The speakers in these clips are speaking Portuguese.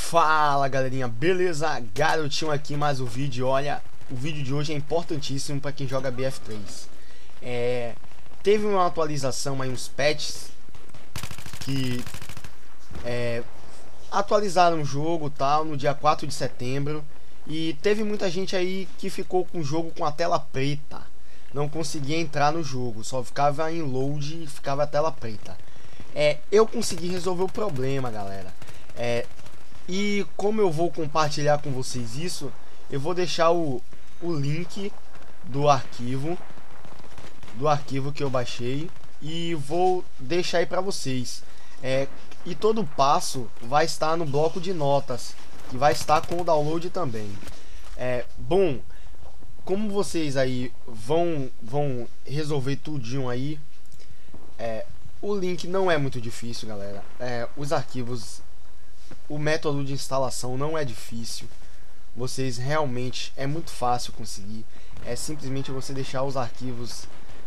Fala galerinha, beleza? Garotinho aqui, mais um vídeo. Olha, o vídeo de hoje é importantíssimo para quem joga BF3. Teve uma atualização aí, uns patches que atualizaram o jogo tal, no dia 4 de setembro. E teve muita gente aí que ficou com o jogo com a tela preta. Não conseguia entrar no jogo, só ficava em load e ficava a tela preta. Eu consegui resolver o problema, galera. E como eu vou compartilhar com vocês isso, eu vou deixar o link do arquivo que eu baixei e vou deixar aí para vocês. E todo passo vai estar no bloco de notas, que vai estar com o download também. Bom, como vocês aí vão resolver tudinho aí, o link não é muito difícil, galera. Os arquivos, o método de instalação não é difícil. Vocês realmente, é muito fácil conseguir. É simplesmente você deixar os arquivos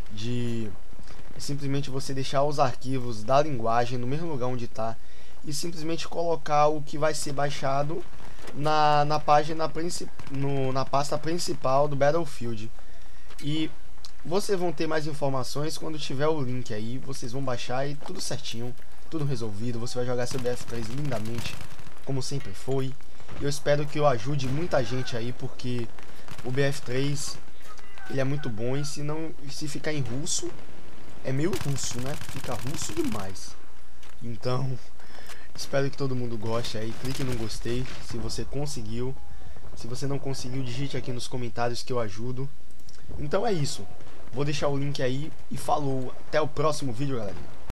da linguagem no mesmo lugar onde está e simplesmente colocar o que vai ser baixado na página na pasta principal do Battlefield. E vocês vão ter mais informações quando tiver o link aí. Vocês vão baixar e tudo certinho, tudo resolvido. Você vai jogar seu BF3 lindamente, como sempre foi. Eu espero que eu ajude muita gente aí, porque o BF3 ele é muito bom. E se ficar em russo, é meio russo, né? Fica russo demais. Então, espero que todo mundo goste aí. Clique no gostei se você conseguiu. Se você não conseguiu, digite aqui nos comentários que eu ajudo. Então é isso. Vou deixar o link aí e falou. Até o próximo vídeo, galera.